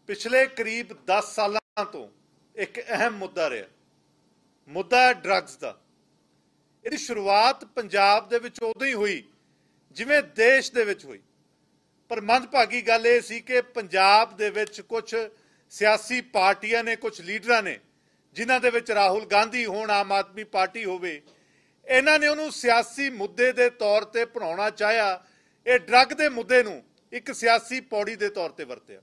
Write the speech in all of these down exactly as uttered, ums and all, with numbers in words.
पिछले करीब दस सालों तो एक अहम मुद्दा रहा, मुद्दा है ड्रग्स का। इसकी शुरुआत पंजाब दे विच उदों ही हुई जिवें देश दे विच हुई, पर मंदभागी गल ये सी कि पंजाब दे विच कुछ सियासी पार्टियां ने, कुछ लीडरां ने, जिन्हां दे विच राहुल गांधी होण, आम आदमी पार्टी होवे, इन्हां ने उहनूं सियासी मुद्दे दे तौर ते बनाउणा चाहिया। ये ड्रग दे मुद्दे नूं एक सियासी पौड़ी दे तौर ते वरतिया।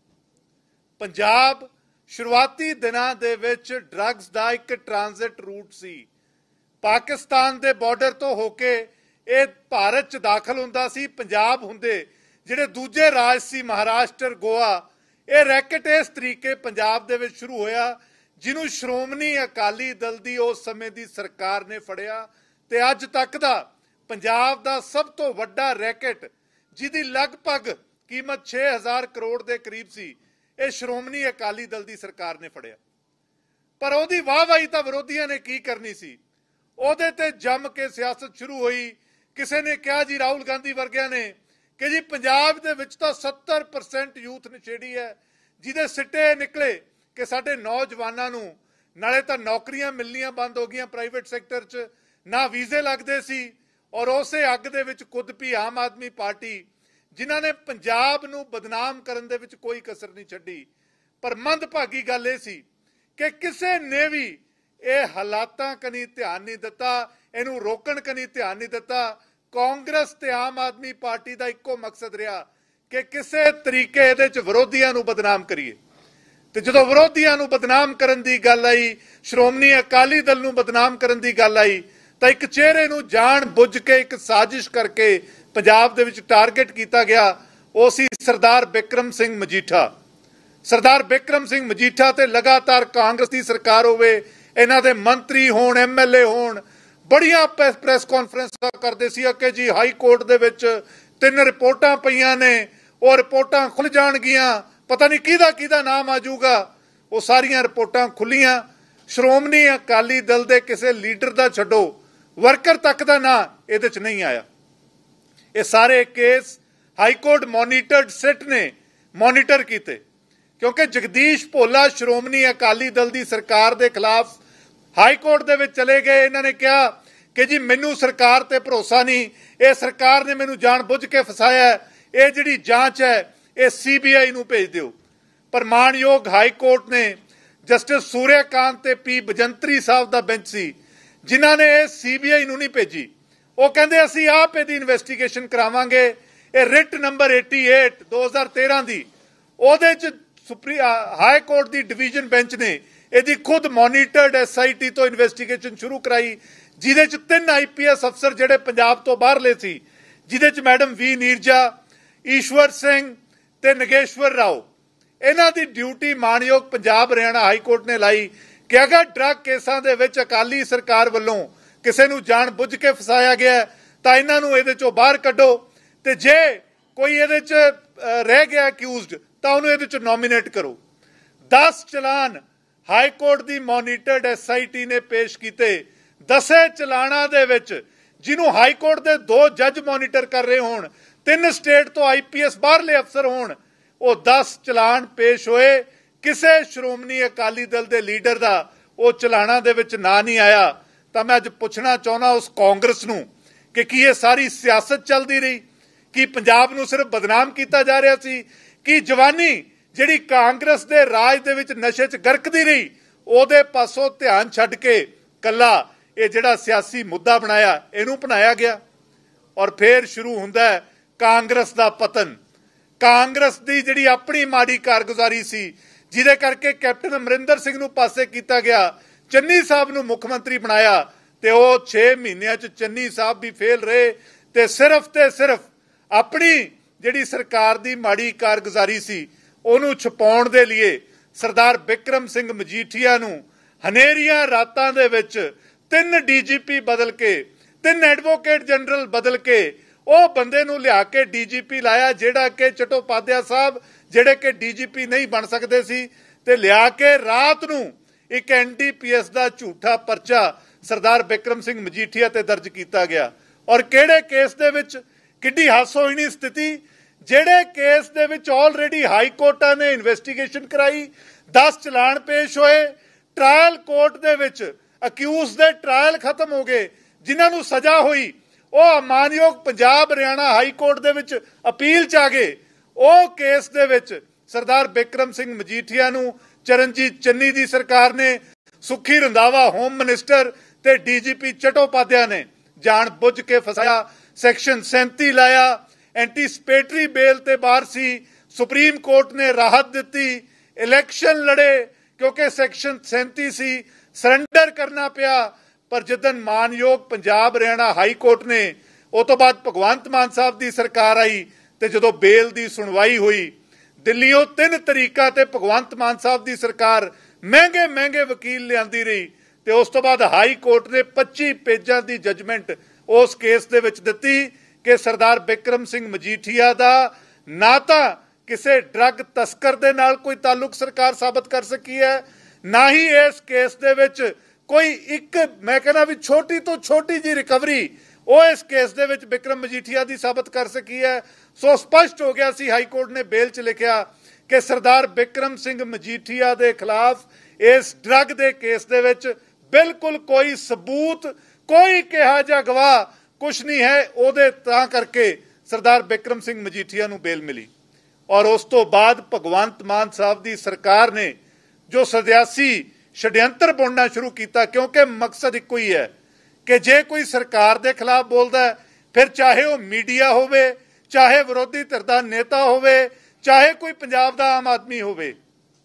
पंजाब शुरुआती दिनां दे विच ड्रग्स दा एक ट्रांजिट रूट सी। पाकिस्तान दे बॉर्डर तो होके ये भारत च दाखल हुंदा सी। पंजाब हुंदे जिहड़े दूजे राज सी, महाराष्ट्र, गोवा, ये रैकेट इस तरीके पंजाब दे विच शुरू होया जिन्हों श्रोमणी अकाली दल दी उस समय दी सरकार ने फड़िया ते अज तक दा पंजाब दा सब तो वड्डा रैकेट जिहदी लगभग कीमत छे हज़ार करोड़ दे करीब सी, ये श्रोमणी अकाली दल दी सरकार ने फड़िया। पर उहदी वाहवाही तां विरोधियों ने की करनी सी, उहदे ते जम के सियासत शुरू हुई। किसी ने कहा जी राहुल गांधी वर्गिया ने कि जी पंजाब दे विच तां सत्तर परसेंट यूथ नशेड़ी है, जिहदे सिੱਟੇ निकले कि साडे नौजवानों नूं नाले तां नौकरियां मिलनियां बंद हो गईयां प्राइवेट सैक्टर च, ना वीजे लगदे सी, और उसे अग दे विच खुद भी आम आदमी पार्टी जिन्हां ने पंजाब नूं बदनाम करन दे विच कोई कसर नहीं छड्डी। पर मंदभागी गल ये सी कि किसी ने भी ये हालातां कनी ध्यान नहीं दिता, इहनूं रोकण कनी ध्यान नहीं दिता। कांग्रेस ते आम आदमी पार्टी का इक्को मकसद रहा कि किसी तरीके इहदे च विरोधियों नूं बदनाम करिए। ते जदों विरोधियों नूं बदनाम करन दी गल आई, श्रोमणी अकाली दल नूं बदनाम करन दी गल आई, तां एक चेहरे नूं जाण बुझ के एक साजिश करके पंजाब दे विच टारगेट किया गया। वो सी सरदार बिक्रम सिंह मजीठा। सरदार बिक्रम सिंह मजीठा ते लगातार कांग्रेस की सरकार होवे, इन्हां दे मंत्री होण, एम एल ए होण, बड़ियां प्रेस कॉन्फ्रेंसां करदे सी कि जी हाई कोर्ट दे विच तीन रिपोर्टां पईयां ने, वो रिपोर्टां खुल जाणगियां, पता नहीं किहदा किहदा नाम आ जाऊगा। वो सारियां रिपोर्टां खुलियां, श्रोमणी अकाली दल दे किसी लीडर दा छड्डो, वर्कर तक दा नां इहदे च नहीं आया। ये सारे केस हाईकोर्ट मॉनीटर्ड सिट ने मॉनीटर किए, क्योंकि जगदीश भोला श्रोमणी अकाली दल की सरकार के खिलाफ हाईकोर्ट दे विच चले गए। इन्होंने कहा कि जी मैनू सरकार ते भरोसा नहीं, ये सरकार ने मैनू जान बुझ के फसाया, ये जिहड़ी जांच है ये सी बी आई नूं भेज दिओ। पर मानयोग हाईकोर्ट ने जस्टिस सूर्यकांत ते पी बजंतरी साहब का बेंच सी जिन्हां ने ये सी बी आई नूं नहीं भेजी। वो कहंदे असीं आप इहदी इन्वेस्टिगेशन करावांगे। ये रिट नंबर अठासी दो हज़ार तेरह की उहदे च सुप्री हाई कोर्ट की डिवीजन बेंच ने यदि खुद मॉनीटर्ड एस आई टी तो इन्वेस्टिगेशन शुरू कराई, जिहदे च तीन आई पी एस अफसर जिहड़े पंजाब तो बाहरले सी, जिहदे च मैडम वी नीरजा, ईश्वर सिंह ते नगेश्वर राव, इन्हां दी ड्यूटी मानयोग पंजाब हरियाणा हाई कोर्ट ने लाई कि अगर ड्रग केसां दे विच अकाली सरकार वल्लों किसी नूं जान बुझ के फसाया गया तां इन्हां नूं इहदे चों बाहर कड्डो, ते जे कोई इहदे च रह गया अक्यूज्ड तां उहनूं इहदे च नॉमिनेट करो। दस चलान हाई कोर्ट की मॉनीटर्ड एस आई टी ने पेश किए। दसे चलाणा दे विच जिन्हों हाई कोर्ट के दो जज मॉनीटर कर रहे होण, तीन स्टेट तो आई पी एस बाहरले अफसर होण, वो दस चलान पेश होए, किसी श्रोमणी अकाली दल के लीडर का वो चलाणा दे विच ना नहीं आया। तो मैं अज पुछना चाहना उस कांग्रेस नूं कि की ये सारी सियासत चलती रही, कि पंजाब नूं सिर्फ बदनाम किया जा रहा सी, कि जवानी जिहड़ी कांग्रेस दे राज दे विच नशे च गरकदी रही, उहदे पासों ध्यान छड्ड के कल्ला ये जिहड़ा सियासी मुद्दा बनाया इहनूं बनाया गया। और फिर शुरू हुंदा है कांग्रेस दा पतन। कांग्रेस दी जिहड़ी अपनी माड़ी कारगुजारी सी, जिहदे करके कैप्टन अमरिंदर सिंह नूं पासे कीता गया, चन्नी साहब नूं मुख मंत्री बनाया, ते वो छे महीनों च चन्नी साहब भी फेल रहे, ते सिर्फ ते सिर्फ अपनी जिहड़ी सरकार दी माड़ी कारगुजारी सी उहनूं छुपाउण दे लिए सरदार बिक्रम सिंह मजीठिया नूं हनेरियां रातां दे विच तीन डी जी पी बदल के, तीन एडवोकेट जनरल बदल के वो बंदे नूं लिया के डी जी पी लाया, जिहड़ा कि चट्टोपाध्याय साहब जिहड़े कि डी जी पी नहीं बन सकते सी, ते लिया के रात नूं एक एन डी पी एस का झूठा परचा सरदार बिक्रम सिंह मजीठिया ते दर्ज किया गया। और किहड़े केस दे विच किड्डी हासोहीणी स्थिति, ਜਿਹੜੇ ਕੇਸ ਦੇ ਵਿੱਚ ਆਲਰੇਡੀ ਹਾਈ ਕੋਰਟਾਂ ਨੇ ਇਨਵੈਸਟੀਗੇਸ਼ਨ ਕਰਾਈ, ਦਸ ਚਲਾਨ ਪੇਸ਼ ਹੋਏ, ਟ੍ਰਾਇਲ ਕੋਰਟ ਦੇ ਵਿੱਚ ਅਕਿਊਜ਼ ਦੇ ਟ੍ਰਾਇਲ ਖਤਮ ਹੋ ਗਏ, ਜਿਨ੍ਹਾਂ ਨੂੰ ਸਜ਼ਾ ਹੋਈ ਉਹ ਮਾਨਯੋਗ ਪੰਜਾਬ ਹਰਿਆਣਾ ਹਾਈ ਕੋਰਟ ਦੇ ਵਿੱਚ ਅਪੀਲ ਚ ਆ ਗਏ। ਉਹ ਕੇਸ ਦੇ ਵਿੱਚ ਸਰਦਾਰ ਬਿਕਰਮ ਸਿੰਘ ਮਜੀਠੀਆ ਨੂੰ ਚਰਨਜੀਤ ਚੰਨੀ ਦੀ ਸਰਕਾਰ ਨੇ, ਸੁਖੀ ਰੰਧਾਵਾ ਹੋਮ ਮਿਨਿਸਟਰ ਤੇ ਡੀਜੀਪੀ ਚਟੋਪਾਧਿਆ ਨੇ ਜਾਣ ਬੁੱਝ ਕੇ ਫਸਾਇਆ, ਸੈਕਸ਼ਨ ਸੈਂਤੀ ਲਾਇਆ, ਐਂਟੀਸਪੇਟਰੀ ਬੇਲ ਤੇ ਬਾਹਰ ਸੀ, ਸੁਪਰੀਮ ਕੋਰਟ ਨੇ ਰਾਹਤ ਦਿੱਤੀ, ਇਲੈਕਸ਼ਨ ਲੜੇ ਕਿਉਂਕਿ ਸੈਕਸ਼ਨ ਸੈਂਤੀ ਸੀ, ਸਰੈਂਡਰ ਕਰਨਾ ਪਿਆ। ਪਰ ਜਦੋਂ ਮਾਨਯੋਗ ਪੰਜਾਬ ਹਰਿਆਣਾ ਹਾਈ ਕੋਰਟ ਨੇ, ਉਹ ਤੋਂ ਬਾਅਦ ਭਗਵੰਤ ਮਾਨ ਸਾਹਿਬ ਦੀ ਸਰਕਾਰ ਆਈ ਤੇ ਜਦੋਂ ਬੇਲ ਦੀ ਸੁਣਵਾਈ ਹੋਈ, ਦਿੱਲੀੋਂ ਤਿੰਨ ਤਰੀਕਾਂ ਤੇ ਭਗਵੰਤ ਮਾਨ ਸਾਹਿਬ ਦੀ ਸਰਕਾਰ ਮਹਿੰਗੇ ਮਹਿੰਗੇ ਵਕੀਲ ਲਿਆਂਦੀ ਰਹੀ ਤੇ ਉਸ ਤੋਂ ਬਾਅਦ ਹਾਈ ਕੋਰਟ ਨੇ ਪੱਚੀ ਪੇਜਾਂ ਦੀ ਜਜਮੈਂਟ ਉਸ ਕੇਸ ਦੇ ਵਿੱਚ ਦਿੱਤੀ ਕਿ ਸਰਦਾਰ ਬਿਕਰਮ ਸਿੰਘ ਮਜੀਠੀਆ ਦਾ ਨਾ ਤਾਂ ਕਿਸੇ ਡਰੱਗ ਤਸਕਰ ਦੇ ਨਾਲ ਕੋਈ ਤਾਲੁਕ ਸਰਕਾਰ ਸਾਬਤ ਕਰ ਸਕੀ ਹੈ, ਨਾ ਹੀ ਇਸ ਕੇਸ ਦੇ ਵਿੱਚ ਕੋਈ ਇੱਕ ਮੈਂ ਕਹਿੰਦਾ ਵੀ ਛੋਟੀ ਤੋਂ ਛੋਟੀ ਜੀ ਰਿਕਵਰੀ ਉਹ ਇਸ ਕੇਸ ਦੇ ਵਿੱਚ ਬਿਕਰਮ ਮਜੀਠੀਆ ਦੀ ਸਾਬਤ ਕਰ ਸਕੀ ਹੈ। ਸੋ ਸਪਸ਼ਟ ਹੋ ਗਿਆ ਸੀ, ਹਾਈ ਕੋਰਟ ਨੇ ਬੇਲ 'ਚ ਲਿਖਿਆ ਕਿ ਸਰਦਾਰ ਬਿਕਰਮ ਸਿੰਘ ਮਜੀਠੀਆ ਦੇ ਖਿਲਾਫ ਇਸ ਡਰੱਗ ਦੇ ਕੇਸ ਦੇ ਵਿੱਚ ਬਿਲਕੁਲ ਕੋਈ ਸਬੂਤ, ਕੋਈ ਕਿਹਾ ਜਾਂ ਗਵਾਹ ਕੁਛ ਨਹੀਂ ਹੈ। ਉਹਦੇ ਤਾਂ ਕਰਕੇ ਸਰਦਾਰ ਬਿਕਰਮ ਸਿੰਘ ਮਜੀਠੀਆ ਨੂੰ ਬੇਲ ਮਿਲੀ। ਔਰ ਉਸ ਤੋਂ ਬਾਅਦ ਭਗਵੰਤ ਮਾਨ ਸਾਹਿਬ ਦੀ ਸਰਕਾਰ ਨੇ ਜੋ ਸਿਆਸੀ ਛੜਯੰਤਰ ਬੁਣਨਾ ਸ਼ੁਰੂ ਕੀਤਾ, ਕਿਉਂਕਿ ਮਕਸਦ ਇੱਕੋ ਹੀ ਹੈ ਕਿ ਜੇ ਕੋਈ ਸਰਕਾਰ ਦੇ ਖਿਲਾਫ ਬੋਲਦਾ, ਫਿਰ ਚਾਹੇ ਉਹ ਮੀਡੀਆ ਹੋਵੇ, ਚਾਹੇ ਵਿਰੋਧੀ ਧਿਰ ਦਾ ਨੇਤਾ ਹੋਵੇ, ਚਾਹੇ ਕੋਈ ਪੰਜਾਬ ਦਾ ਆਮ ਆਦਮੀ ਹੋਵੇ,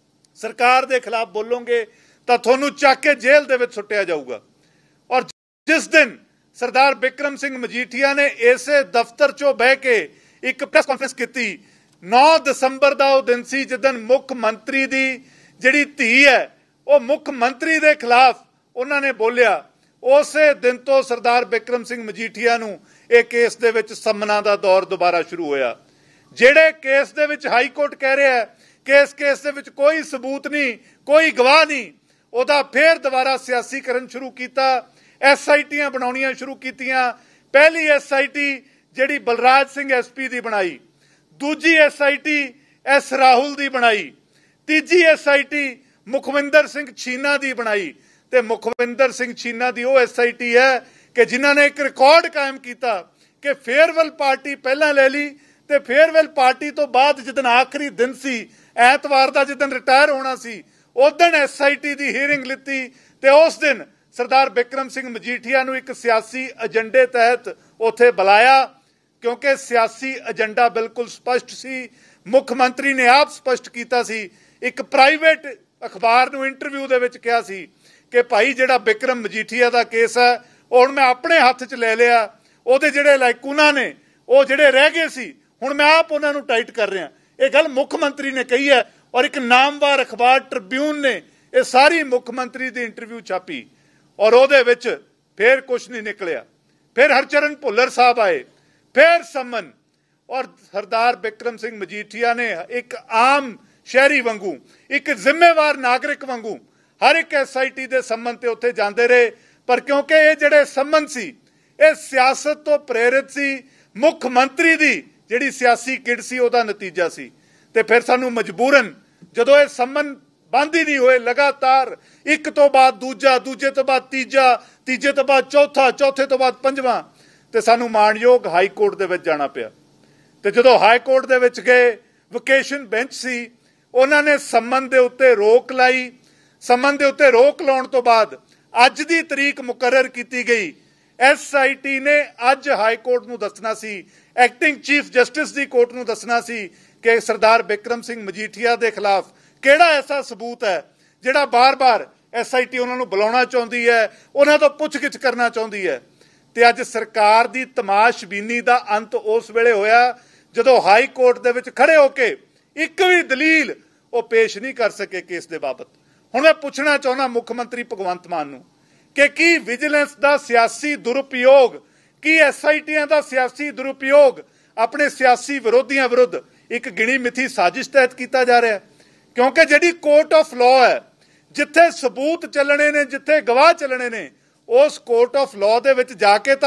ਸਰਕਾਰ ਦੇ ਖਿਲਾਫ ਬੋਲੋਗੇ ਤਾਂ ਤੁਹਾਨੂੰ ਚੱਕ ਕੇ ਜੇਲ੍ਹ ਦੇ ਵਿੱਚ ਸੁੱਟਿਆ ਜਾਊਗਾ। ਔਰ ਜਿਸ ਦਿਨ ਸਰਦਾਰ ਬਿਕਰਮ ਸਿੰਘ ਮਜੀਠੀਆ ਨੇ ਇਸੇ ਦਫ਼ਤਰ 'ਚੋਂ ਬਹਿ ਕੇ ਇੱਕ ਪ੍ਰੈਸ ਕਾਨਫਰੰਸ ਕੀਤੀ, ਨੌ ਦਸੰਬਰ ਦਾ ਉਹ ਦਿਨ ਸੀ ਜਿੱਦਣ ਮੁੱਖ ਮੰਤਰੀ ਦੀ ਜਿਹੜੀ ਧੀ ਹੈ ਉਹ ਮੁੱਖ ਮੰਤਰੀ ਦੇ ਖਿਲਾਫ ਉਹਨਾਂ ਨੇ ਬੋਲਿਆ, ਉਸੇ ਦਿਨ ਤੋਂ ਸਰਦਾਰ ਬਿਕਰਮ ਸਿੰਘ ਮਜੀਠੀਆ ਨੂੰ ਇਹ ਕੇਸ ਦੇ ਵਿੱਚ ਸੰਮਨਾਂ ਦਾ ਦੌਰ ਦੁਬਾਰਾ ਸ਼ੁਰੂ ਹੋਇਆ। ਜਿਹੜੇ ਕੇਸ ਦੇ ਵਿੱਚ ਹਾਈ ਕੋਰਟ ਕਹਿ ਰਿਹਾ ਕਿ ਇਸ ਕੇਸ ਦੇ ਵਿੱਚ ਕੋਈ ਸਬੂਤ ਨਹੀਂ, ਕੋਈ ਗਵਾਹ ਨਹੀਂ, ਉਹਦਾ ਫੇਰ ਦੁਬਾਰਾ ਸਿਆਸੀਕਰਨ ਸ਼ੁਰੂ ਕੀਤਾ, ਐਸ ਆਈ ਟੀਆਂ ਬਣਾਉਣੀਆਂ ਸ਼ੁਰੂ ਕੀਤੀਆਂ। ਪਹਿਲੀ ਐਸ ਆਈ ਟੀ ਜਿਹੜੀ ਬਲਰਾਜ ਸਿੰਘ ਐਸ ਪੀ ਦੀ ਬਣਾਈ, ਦੂਜੀ S I T S Rahul ਦੀ ਬਣਾਈ, ਤੀਜੀ S I T Mukhwinder Singh Chhina ਦੀ ਬਣਾਈ। ਤੇ ਮੁਖਵਿੰਦਰ ਸਿੰਘ ਛੀਨਾ ਦੀ ਉਹ ਐਸ ਆਈ ਟੀ ਹੈ ਕਿ ਜਿਨ੍ਹਾਂ ਨੇ ਇੱਕ ਰਿਕਾਰਡ ਕਾਇਮ ਕੀਤਾ ਕਿ ਫੇਅਰਵੈਲ ਪਾਰਟੀ ਪਹਿਲਾਂ ਲੈ ਲਈ ਤੇ ਫੇਅਰਵੈਲ ਪਾਰਟੀ ਤੋਂ ਬਾਅਦ ਜਿੱਦਣ ਆਖਰੀ ਦਿਨ ਸੀ, ਐਤਵਾਰ ਦਾ ਜਿੱਦਣ ਰਿਟਾਇਰ ਹੋਣਾ ਸੀ, ਉਸ ਦਿਨ ਐਸ ਆਈ ਟੀ ਦੀ ਹੀਅਰਿੰਗ ਲਿੱਤੀ ਤੇ ਉਸ ਦਿਨ ਸਰਦਾਰ ਬਿਕਰਮ ਸਿੰਘ ਮਜੀਠੀਆ ਨੂੰ ਇੱਕ ਸਿਆਸੀ ਏਜੰਡੇ ਤਹਿਤ ਉੱਥੇ ਬੁਲਾਇਆ, ਕਿਉਂਕਿ ਸਿਆਸੀ ਏਜੰਡਾ ਬਿਲਕੁਲ ਸਪਸ਼ਟ ਸੀ। ਮੁੱਖ ਮੰਤਰੀ ਨੇ ਆਪ ਸਪਸ਼ਟ ਕੀਤਾ ਸੀ, ਇੱਕ ਪ੍ਰਾਈਵੇਟ ਅਖਬਾਰ ਨੂੰ ਇੰਟਰਵਿਊ ਦੇ ਵਿੱਚ ਕਿਹਾ ਸੀ ਕਿ ਭਾਈ ਜਿਹੜਾ ਬਿਕਰਮ ਮਜੀਠੀਆ ਦਾ ਕੇਸ ਹੈ ਉਹ ਹੁਣ ਮੈਂ ਆਪਣੇ ਹੱਥ 'ਚ ਲੈ ਲਿਆ, ਉਹਦੇ ਜਿਹੜੇ ਲਾਇਕੂਨਾ ਨੇ ਉਹ ਜਿਹੜੇ ਰਹਿ ਗਏ ਸੀ ਹੁਣ ਮੈਂ ਆਪ ਉਹਨਾਂ ਨੂੰ ਟਾਈਟ ਕਰ ਰਿਹਾ। ਇਹ ਗੱਲ ਮੁੱਖ ਮੰਤਰੀ ਨੇ ਕਹੀ ਹੈ ਔਰ ਇੱਕ ਨਾਮਵਾਰ ਅਖਬਾਰ ਟ੍ਰਿਬਿਊਨ ਨੇ ਇਹ ਸਾਰੀ ਮੁੱਖ ਮੰਤਰੀ ਦੀ ਇੰਟਰਵਿਊ ਛਾਪੀ ਔਰ ਉਹਦੇ ਵਿੱਚ ਫੇਰ ਕੁਛ ਨਹੀਂ ਨਿਕਲਿਆ। ਫਿਰ ਹਰਚਰਨ ਭੁੱਲਰ ਸਾਹਿਬ ਆਏ, ਫਿਰ ਸੰਮਨ, ਔਰ ਸਰਦਾਰ ਬਿਕਰਮ ਸਿੰਘ ਮਜੀਠੀਆ ਨੇ ਇੱਕ ਆਮ ਸ਼ਹਿਰੀ ਵਾਂਗੂ, ਇੱਕ ਜ਼ਿੰਮੇਵਾਰ ਨਾਗਰਿਕ ਵਾਂਗੂ ਹਰ ਇੱਕ ਐਸ ਆਈ ਟੀ ਦੇ ਸੰਮਨ ਤੇ ਉੱਥੇ ਜਾਂਦੇ ਰਹੇ। ਪਰ ਕਿਉਂਕਿ ਇਹ ਜਿਹੜੇ ਸੰਮਨ ਸੀ ਇਹ ਸਿਆਸਤ ਤੋਂ ਪ੍ਰੇਰਿਤ ਸੀ, ਮੁੱਖ ਮੰਤਰੀ ਦੀ ਜਿਹੜੀ ਸਿਆਸੀ ਕਿੜ ਸੀ ਉਹਦਾ ਨਤੀਜਾ ਸੀ। ਤੇ ਫਿਰ ਸਾਨੂੰ ਮਜਬੂਰਨ ਜਦੋਂ ਇਹ ਸੰਮਨ ਬੰਦ ਹੀ ਨਹੀਂ ਹੋਏ, ਲਗਾਤਾਰ ਇੱਕ ਤੋਂ ਬਾਅਦ ਦੂਜਾ, ਦੂਜੇ ਤੋਂ ਬਾਅਦ ਤੀਜਾ, ਤੀਜੇ ਤੋਂ ਬਾਅਦ ਚੌਥਾ, ਚੌਥੇ ਤੋਂ ਬਾਅਦ ਪੰਜਵਾਂ, ਤੇ ਸਾਨੂੰ ਮਾਣਯੋਗ ਹਾਈ ਕੋਰਟ ਦੇ ਵਿੱਚ ਜਾਣਾ ਪਿਆ। ਤੇ ਜਦੋਂ ਹਾਈ ਕੋਰਟ ਦੇ ਵਿੱਚ ਗਏ, ਵਕੇਸ਼ਨ ਬੈਂਚ ਸੀ, ਉਹਨਾਂ ਨੇ ਸੰਮਨ ਦੇ ਉੱਤੇ ਰੋਕ ਲਾਈ। ਸੰਮਨ ਦੇ ਉੱਤੇ ਰੋਕ ਲਾਉਣ ਤੋਂ ਬਾਅਦ ਅੱਜ ਦੀ ਤਰੀਕ ਮੁਕਰਰ ਕੀਤੀ ਗਈ। ਐਸ ਆਈ ਟੀ ਨੇ ਅੱਜ ਹਾਈ ਕੋਰਟ ਨੂੰ ਦੱਸਣਾ ਸੀ, ਐਕਟਿੰਗ ਚੀਫ ਜਸਟਿਸ ਦੀ ਕੋਰਟ ਨੂੰ ਦੱਸਣਾ ਸੀ ਕਿ ਸਰਦਾਰ ਬਿਕਰਮ ਸਿੰਘ ਮਜੀਠੀਆ ਦੇ ਖਿਲਾਫ ਕਿਹੜਾ ਐਸਾ ਸਬੂਤ ਹੈ ਜਿਹੜਾ ਬਾਰ-ਬਾਰ ਐਸ ਆਈ ਟੀ ਉਹਨਾਂ ਨੂੰ ਬੁਲਾਉਣਾ ਚਾਹੁੰਦੀ ਹੈ, ਉਹਨਾਂ ਤੋਂ ਪੁੱਛਗਿੱਛ ਕਰਨਾ ਚਾਹੁੰਦੀ ਹੈ। ਤੇ ਅੱਜ ਸਰਕਾਰ ਦੀ ਤਮਾਸ਼ਬੀਨੀ ਦਾ ਅੰਤ ਉਸ ਵੇਲੇ ਹੋਇਆ ਜਦੋਂ ਹਾਈ ਕੋਰਟ ਦੇ ਵਿੱਚ ਖੜੇ ਹੋ ਕੇ ਇੱਕ ਵੀ ਦਲੀਲ ਉਹ ਪੇਸ਼ ਨਹੀਂ ਕਰ ਸਕੇ ਕੇਸ ਦੇ ਬਾਬਤ। ਹੁਣ ਮੈਂ ਪੁੱਛਣਾ ਚਾਹੁੰਦਾ ਮੁੱਖ ਮੰਤਰੀ ਭਗਵੰਤ ਮਾਨ ਨੂੰ ਕਿ ਕੀ ਵਿਜੀਲੈਂਸ ਦਾ ਸਿਆਸੀ ਦੁਰਉਪਯੋਗ, ਕੀ ਐਸ ਆਈ ਟੀਆਂ ਦਾ ਸਿਆਸੀ ਦੁਰਉਪਯੋਗ ਆਪਣੇ ਸਿਆਸੀ ਵਿਰੋਧੀਆਂ ਵਿਰੁੱਧ ਇੱਕ ਗਿਣੀ ਮਿਥੀ ਸਾਜ਼ਿਸ਼ ਤਹਿਤ ਕੀਤਾ ਜਾ ਰਿਹਾ? ਕਿਉਂਕਿ ਜਿਹੜੀ ਕੋਰਟ ਆਫ ਲਾਅ ਹੈ, ਜਿੱਥੇ ਸਬੂਤ ਚੱਲਣੇ ਨੇ, ਜਿੱਥੇ ਗਵਾਹ ਚੱਲਣੇ ਨੇ, ਉਸ ਕੋਰਟ ਆਫ ਲਾਅ ਦੇ ਵਿੱਚ ਜਾ ਕੇ ਤਾਂ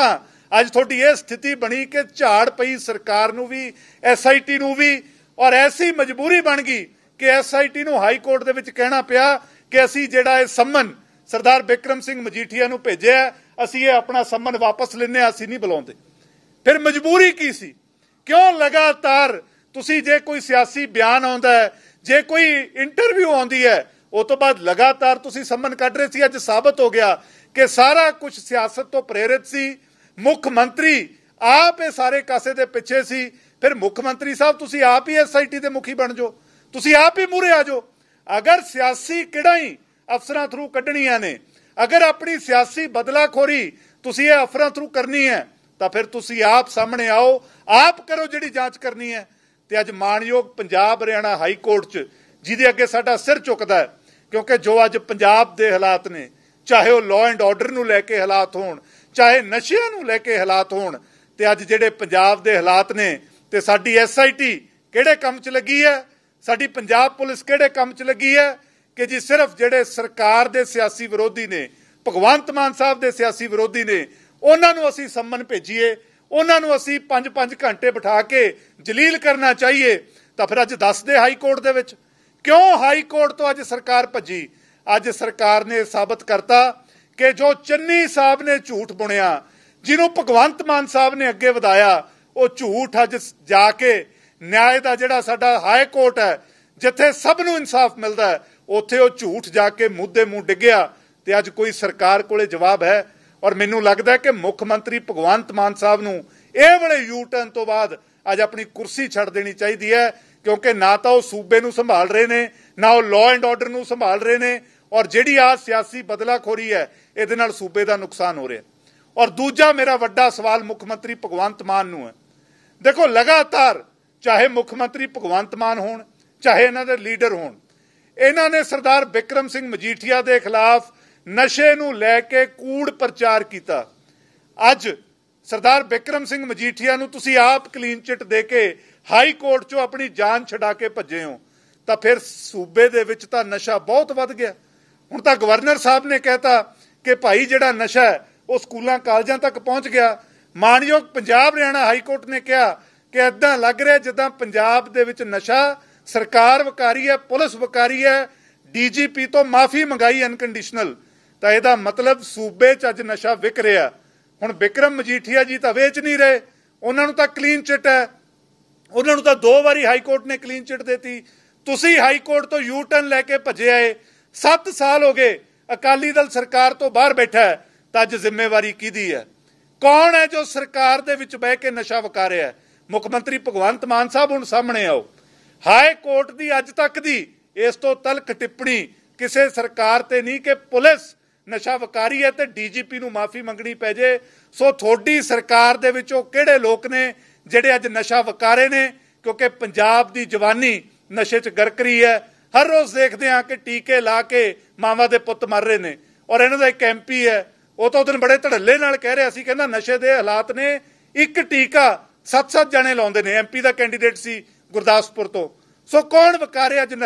ਅੱਜ ਤੁਹਾਡੀ ਇਹ ਸਥਿਤੀ ਬਣੀ ਕਿ ਝਾੜ ਪਈ ਸਰਕਾਰ ਨੂੰ ਵੀ, ਐਸ ਆਈ ਟੀ ਨੂੰ ਵੀ, ਔਰ ਐਸੀ ਮਜਬੂਰੀ ਬਣ ਗਈ ਕਿ ਐਸ ਆਈ ਟੀ ਨੂੰ ਹਾਈ ਕੋਰਟ ਦੇ ਵਿੱਚ ਕਹਿਣਾ ਪਿਆ ਕਿ ਅਸੀਂ ਜਿਹੜਾ ਇਹ ਸੰਮਨ ਸਰਦਾਰ ਬਿਕਰਮ ਸਿੰਘ ਮਜੀਠੀਆ ਨੂੰ ਭੇਜਿਆ, ਅਸੀਂ ਇਹ ਆਪਣਾ ਸੰਮਨ ਵਾਪਸ ਲੈਨੇ, ਅਸੀਂ ਨਹੀਂ ਬੁਲਾਉਂਦੇ। ਫਿਰ ਮਜਬੂਰੀ ਕੀ ਸੀ? ਕਿਉਂ ਲਗਾਤਾਰ ਤੁਸੀਂ ਜੇ ਕੋਈ ਸਿਆਸੀ ਬਿਆਨ ਆਉਂਦਾ ਹੈ, ਜੇ ਕੋਈ ਇੰਟਰਵਿਊ ਆਉਂਦੀ ਹੈ, ਉਹ ਤੋਂ ਬਾਅਦ ਲਗਾਤਾਰ ਤੁਸੀਂ ਸੰਮਨ ਕੱਢ ਰਹੇ ਸੀ। ਅੱਜ ਸਾਬਤ ਹੋ ਗਿਆ ਕਿ ਸਾਰਾ ਕੁਝ ਸਿਆਸਤ ਤੋਂ ਪ੍ਰੇਰਿਤ ਸੀ। ਮੁੱਖ ਮੰਤਰੀ ਆਪ ਇਹ ਸਾਰੇ ਕਾਸੇ ਦੇ ਪਿੱਛੇ ਸੀ। ਫਿਰ ਮੁੱਖ ਮੰਤਰੀ ਸਾਹਿਬ ਤੁਸੀਂ ਆਪ ਹੀ ਐਸ ਆਈ ਟੀ ਦੇ ਮੁਖੀ ਬਣ ਜਾਓ, ਤੁਸੀਂ ਆਪ ਹੀ ਮੂਹਰੇ ਆ ਜਾਓ। ਅਗਰ ਸਿਆਸੀ ਕਿਹੜਾ ਹੀ ਅਫਸਰਾਂ ਥਰੂ ਕੱਢਣੀਆਂ ਨੇ, ਅਗਰ ਆਪਣੀ ਸਿਆਸੀ ਬਦਲਾਖੋਰੀ ਤੁਸੀਂ ਇਹ ਅਫਸਰਾਂ ਥਰੂ ਕਰਨੀ ਹੈ, ਤਾਂ ਫਿਰ ਤੁਸੀਂ ਆਪ ਸਾਹਮਣੇ ਆਓ, ਆਪ ਕਰੋ ਜਿਹੜੀ ਜਾਂਚ ਕਰਨੀ ਹੈ। ਤੇ ਅੱਜ ਮਾਣਯੋਗ ਪੰਜਾਬ ਹਰਿਆਣਾ ਹਾਈ ਕੋਰਟ 'ਚ ਜਿਹਦੇ ਅੱਗੇ ਸਾਡਾ ਸਿਰ ਝੁਕਦਾ ਹੈ, ਕਿਉਂਕਿ ਜੋ ਅੱਜ ਪੰਜਾਬ ਦੇ ਹਾਲਾਤ ਨੇ, ਚਾਹੇ ਉਹ ਲਾਅ ਐਂਡ ਆਰਡਰ ਨੂੰ ਲੈ ਕੇ ਹਾਲਾਤ ਹੋਣ, ਚਾਹੇ ਨਸ਼ਿਆਂ ਨੂੰ ਲੈ ਕੇ ਹਾਲਾਤ ਹੋਣ, ਤੇ ਅੱਜ ਜਿਹੜੇ ਪੰਜਾਬ ਦੇ ਹਾਲਾਤ ਨੇ, ਤੇ ਸਾਡੀ ਐਸ ਆਈ ਟੀ ਕਿਹੜੇ ਕੰਮ 'ਚ ਲੱਗੀ ਹੈ, ਸਾਡੀ ਪੰਜਾਬ ਪੁਲਿਸ ਕਿਹੜੇ ਕੰਮ 'ਚ ਲੱਗੀ ਹੈ ਕਿ ਜੀ ਸਿਰਫ ਜਿਹੜੇ ਸਰਕਾਰ ਦੇ ਸਿਆਸੀ ਵਿਰੋਧੀ ਨੇ, ਭਗਵੰਤ ਮਾਨ ਸਾਹਿਬ ਦੇ ਸਿਆਸੀ ਵਿਰੋਧੀ ਨੇ, ਉਹਨਾਂ ਨੂੰ ਅਸੀਂ ਸੰਮਨ ਭੇਜੀਏ, ਉਹਨਾਂ ਨੂੰ ਅਸੀਂ ਪੰਜ ਪੰਜ ਘੰਟੇ ਬਿਠਾ ਕੇ ਜਲੀਲ ਕਰਨਾ ਚਾਹੀਏ। ਤਾਂ ਫਿਰ ਅੱਜ ਦੱਸਦੇ ਹਾਈ ਕੋਰਟ ਦੇ ਵਿੱਚ ਕਿਉਂ ਹਾਈ ਕੋਰਟ ਤੋਂ ਅੱਜ ਸਰਕਾਰ ਭੱਜੀ? ਅੱਜ ਸਰਕਾਰ ਨੇ ਸਾਬਤ ਕਰਤਾ ਕਿ ਜੋ ਚੰਨੀ ਸਾਹਿਬ ਨੇ ਝੂਠ ਬੁਣਿਆ, ਜਿਹਨੂੰ ਭਗਵੰਤ ਮਾਨ ਸਾਹਿਬ ਨੇ ਅੱਗੇ ਵਧਾਇਆ, ਉਹ ਝੂਠ ਅੱਜ ਜਾ ਕੇ ਨਿਆਂ ਦਾ ਜਿਹੜਾ ਸਾਡਾ ਹਾਈ ਕੋਰਟ ਹੈ, ਜਿੱਥੇ ਸਭ ਨੂੰ ਇਨਸਾਫ ਮਿਲਦਾ ਹੈ, ਉੱਥੇ ਉਹ ਝੂਠ ਜਾ ਕੇ ਮੂੰਹ ਮੂੰਹ ਡਿੱਗਿਆ। ਤੇ ਅੱਜ ਕੋਈ ਸਰਕਾਰ ਕੋਲੇ ਜਵਾਬ ਹੈ? ਔਰ ਮੈਨੂੰ ਲੱਗਦਾ ਕਿ ਮੁੱਖ ਮੰਤਰੀ ਭਗਵੰਤ ਮਾਨ ਸਾਹਿਬ ਨੂੰ ਇਹ ਵੇਲੇ ਯੂ ਟਰਨ ਤੋਂ ਬਾਅਦ ਅੱਜ ਆਪਣੀ ਕੁਰਸੀ ਛੱਡ ਦੇਣੀ ਚਾਹੀਦੀ ਹੈ, ਕਿਉਂਕਿ ਨਾ ਤਾਂ ਉਹ ਸੂਬੇ ਨੂੰ ਸੰਭਾਲ ਰਹੇ ਨੇ, ਨਾ ਉਹ ਲਾਅ ਐਂਡ ਆਰਡਰ ਨੂੰ ਸੰਭਾਲ ਰਹੇ ਨੇ, ਔਰ ਜਿਹੜੀ ਆ ਸਿਆਸੀ ਬਦਲਾਖੋਰੀ ਹੈ, ਇਹਦੇ ਨਾਲ ਸੂਬੇ ਦਾ ਨੁਕਸਾਨ ਹੋ ਰਿਹਾ। ਔਰ ਦੂਜਾ ਮੇਰਾ ਵੱਡਾ ਸਵਾਲ ਮੁੱਖ ਮੰਤਰੀ ਭਗਵੰਤ ਮਾਨ ਨੂੰ ਹੈ। ਦੇਖੋ, ਲਗਾਤਾਰ ਚਾਹੇ ਮੁੱਖ ਮੰਤਰੀ ਭਗਵੰਤ ਮਾਨ ਹੋਣ, ਚਾਹੇ ਇਹਨਾਂ ਦੇ ਲੀਡਰ ਹੋਣ, ਇਹਨਾਂ ਨੇ ਸਰਦਾਰ ਬਿਕਰਮ ਸਿੰਘ ਮਜੀਠੀਆ ਦੇ ਖਿਲਾਫ ਨਸ਼ੇ ਨੂੰ ਲੈ ਕੇ ਕੂੜ ਪ੍ਰਚਾਰ ਕੀਤਾ। ਅੱਜ ਸਰਦਾਰ ਬਿਕਰਮ ਸਿੰਘ ਮਜੀਠੀਆ ਨੂੰ ਤੁਸੀਂ ਆਪ ਕਲੀਨ ਚਿੱਟ ਦੇ ਕੇ ਹਾਈ ਕੋਰਟ 'ਚੋਂ ਆਪਣੀ ਜਾਨ ਛਡਾ ਕੇ ਭੱਜੇ ਹੋ, ਤਾਂ ਫਿਰ ਸੂਬੇ ਦੇ ਵਿੱਚ ਤਾਂ ਨਸ਼ਾ ਬਹੁਤ ਵੱਧ ਗਿਆ। ਹੁਣ ਤਾਂ ਗਵਰਨਰ ਸਾਹਿਬ ਨੇ ਕਹਿਤਾ ਕਿ ਭਾਈ ਜਿਹੜਾ ਨਸ਼ਾ ਹੈ ਉਹ ਸਕੂਲਾਂ ਕਾਲਜਾਂ ਤੱਕ ਪਹੁੰਚ ਗਿਆ। ਮਾਣਯੋਗ ਪੰਜਾਬ ਹਰਿਆਣਾ ਹਾਈ ਕੋਰਟ ਨੇ ਕਿਹਾ ਕਿ ਏਦਾਂ ਲੱਗ ਰਿਹਾ ਜਿੱਦਾਂ ਪੰਜਾਬ ਦੇ ਵਿੱਚ ਨਸ਼ਾ ਸਰਕਾਰ ਵਿਕਾਰੀ ਹੈ, ਪੁਲਿਸ ਵਿਕਾਰੀ ਹੈ, ਡੀ ਜੀ ਪੀ ਤੋਂ ਮਾਫੀ ਮੰਗਾਈ ਅਨਕੰਡੀਸ਼ਨਲ। ਤਾਂ ਇਹਦਾ ਮਤਲਬ ਸੂਬੇ 'ਚ ਅੱਜ ਨਸ਼ਾ ਵਿਕ ਰਿਹਾ। ਹੁਣ ਬਿਕਰਮ ਮਜੀਠੀਆ ਜੀ ਤਾਂ ਵੇਚ ਨਹੀਂ ਰਹੇ, ਉਹਨਾਂ ਨੂੰ ਤਾਂ ਕਲੀਨ ਚਿੱਟ ਹੈ, ਉਹਨਾਂ ਨੂੰ ਤਾਂ ਦੋ ਵਾਰੀ ਹਾਈ ਕੋਰਟ ਨੇ ਕਲੀਨ ਚਿੱਟ ਦਿੱਤੀ। ਤੁਸੀਂ ਹਾਈ ਕੋਰਟ ਤੋਂ ਯੂ ਟਰਨ ਲੈ ਕੇ ਭੱਜੇ ਆਏ। ਸੱਤ ਸਾਲ ਹੋ ਗਏ ਅਕਾਲੀ ਦਲ ਸਰਕਾਰ ਤੋਂ ਬਾਹਰ ਬੈਠਾ ਹੈ, ਤਾਂ ਅੱਜ ਜ਼ਿੰਮੇਵਾਰੀ ਕਿਹਦੀ ਹੈ? ਕੌਣ ਹੈ ਜੋ ਸਰਕਾਰ ਦੇ ਵਿੱਚ ਬਹਿ ਕੇ ਨਸ਼ਾ ਵਿਕਾ ਰਿਹਾ ਹੈ? ਮੁੱਖ ਮੰਤਰੀ ਭਗਵੰਤ ਮਾਨ ਸਾਹਿਬ ਹੁਣ ਸਾਹਮਣੇ ਆਓ। ਹਾਈ ਕੋਰਟ ਦੀ ਅੱਜ ਤੱਕ ਦੀ ਇਸ ਤੋਂ ਤਲਕ ਟਿੱਪਣੀ ਕਿਸੇ ਸਰਕਾਰ ਤੇ ਨਹੀਂ ਕਿ ਪੁਲਿਸ ਨਸ਼ਾ ਵਿਕਾਰੀ ਹੈ ਤੇ ਡੀ ਜੀ ਪੀ ਨੂੰ ਮਾਫੀ ਮੰਗਣੀ ਪੈ ਜੇ। ਸੋ ਤੁਹਾਡੀ ਸਰਕਾਰ ਦੇ ਵਿੱਚ ਉਹ ਕਿਹੜੇ ਲੋਕ ਨੇ ਜਿਹੜੇ ਅੱਜ ਨਸ਼ਾ ਵਿਕਾਰੇ ਨੇ? ਕਿਉਂਕਿ ਪੰਜਾਬ ਦੀ ਜਵਾਨੀ ਨਸ਼ੇ 'ਚ ਗਰਕ ਰਹੀ ਹੈ। ਹਰ ਰੋਜ਼ ਦੇਖਦੇ ਹਾਂ ਕਿ ਟੀਕੇ ਲਾ ਕੇ ਮਾਵਾਂ ਦੇ ਪੁੱਤ ਮਰ ਰਹੇ ਨੇ। ਔਰ ਇਹਨਾਂ ਦਾ ਇੱਕ ਐਮ ਪੀ ਹੈ, ਉਹ ਤਾਂ ਉਸ ਦਿਨ ਬੜੇ ਧੜੱਲੇ ਨਾਲ ਕਹਿ ਰਿਹਾ ਸੀ, ਕਹਿੰਦਾ ਨਸ਼ੇ ਦੇ ਹਾਲਾਤ ਨੇ, ਇੱਕ ਟੀਕਾ ਸੱਤ ਸੱਤ ਜਣੇ ਲਾਉਂਦੇ ਨੇ। ਐਮ ਪੀ ਦਾ ਕੈਂਡੀਡੇਟ ਸੀ ਗੁਰਦਾਸਪੁਰ ਤੋਂ। ਸੋ ਕੌਣ ਵਿਕਾਰੇ ਅੱਜ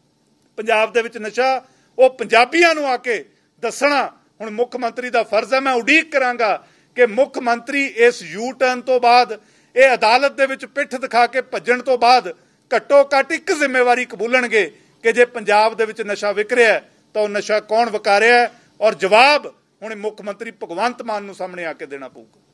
ਪੰਜਾਬ ਦੇ ਵਿੱਚ ਨਸ਼ਾ? ਉਹ ਪੰਜਾਬੀਆਂ ਨੂੰ ਆ ਕੇ ਦੱਸਣਾ ਹੁਣ ਮੁੱਖ ਮੰਤਰੀ ਦਾ ਫਰਜ਼ ਹੈ। ਮੈਂ ਉਡੀਕ ਕਰਾਂਗਾ ਕਿ ਮੁੱਖ ਮੰਤਰੀ ਇਸ ਯੂ ਟਰਨ ਤੋਂ ਬਾਅਦ, ਇਹ ਅਦਾਲਤ ਦੇ ਵਿੱਚ ਪਿੱਠ ਦਿਖਾ ਕੇ ਭੱਜਣ ਤੋਂ ਬਾਅਦ ਘੱਟੋ ਘੱਟ ਇੱਕ ਜ਼ਿੰਮੇਵਾਰੀ ਕਬੂਲਣਗੇ ਕਿ ਜੇ ਪੰਜਾਬ ਦੇ ਵਿੱਚ ਨਸ਼ਾ ਵਿਕ ਰਿਹਾ ਤਾਂ ਉਹ ਨਸ਼ਾ ਕੌਣ ਵਿਕਾ ਰਿਹਾ ਹੈ, ਔਰ ਜਵਾਬ ਹੁਣ ਮੁੱਖ ਮੰਤਰੀ ਭਗਵੰਤ ਮਾਨ ਨੂੰ ਸਾਹਮਣੇ ਆ ਕੇ ਦੇਣਾ ਪਊਗਾ।